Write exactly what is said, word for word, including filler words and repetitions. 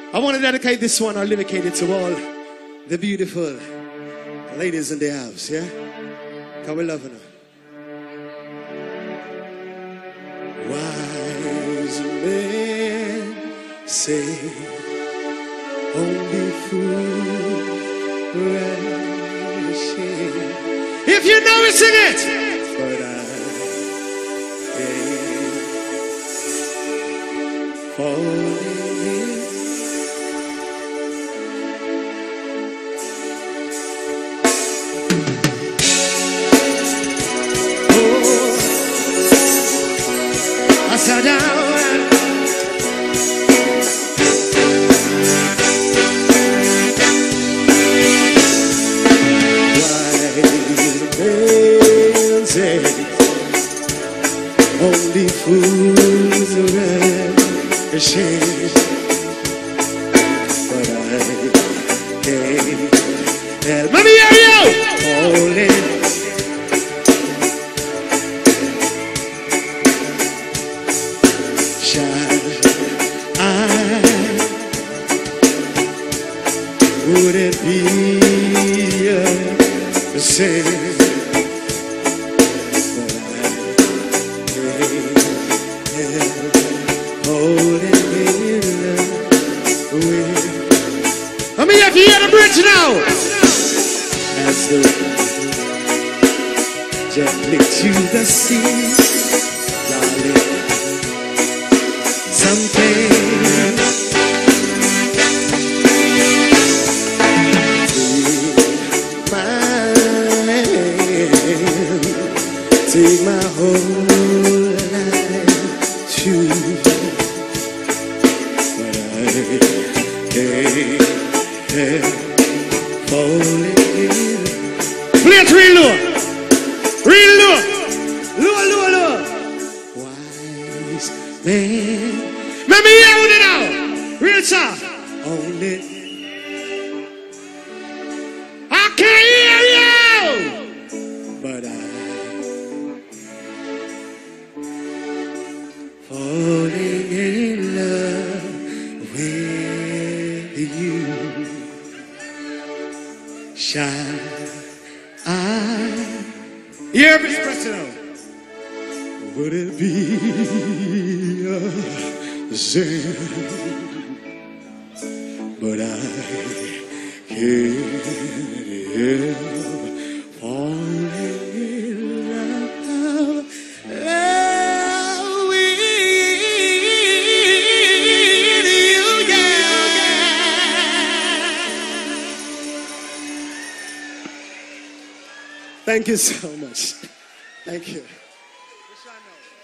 I want to dedicate this one, or dedicate it to all the beautiful ladies in the house, yeah? Because we loving her. Wise men say only fools rush in. If you know it, sing it. But I can't fall in. I sat down. Only fools are ashamed, but I can't help. Let me hear you. Falling. Would it be the same? But I can't help holding in love. Let me have you hear the bridge now. As the gently to the sea, darling, something. Take my whole life too, but I can't help falling in. Play it real low, real low, low, low, low. Wise man, let me hear it now, real soft. Only I can't hear you, but I. Falling in love with you. Shall I? Yeah, Mister President. Would it be a sin? But I can't help falling in love. Thank you so much. Thank you.